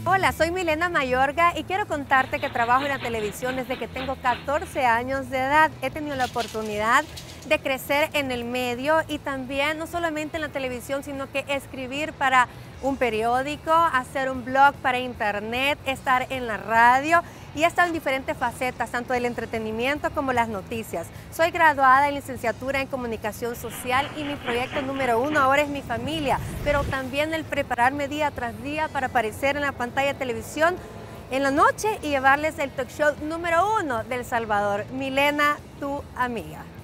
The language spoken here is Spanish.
Hola, soy Milena Mayorga y quiero contarte que trabajo en la televisión desde que tengo 14 años de edad. He tenido la oportunidad de crecer en el medio y también no solamente en la televisión, sino que escribir para un periódico, hacer un blog para internet, estar en la radio y he estado en diferentes facetas, tanto del entretenimiento como las noticias. Soy graduada en licenciatura en comunicación social y mi proyecto número uno ahora es mi familia, pero también el prepararme día tras día para aparecer en la pantalla de televisión en la noche y llevarles el talk show número uno de El Salvador. Milena, tu amiga.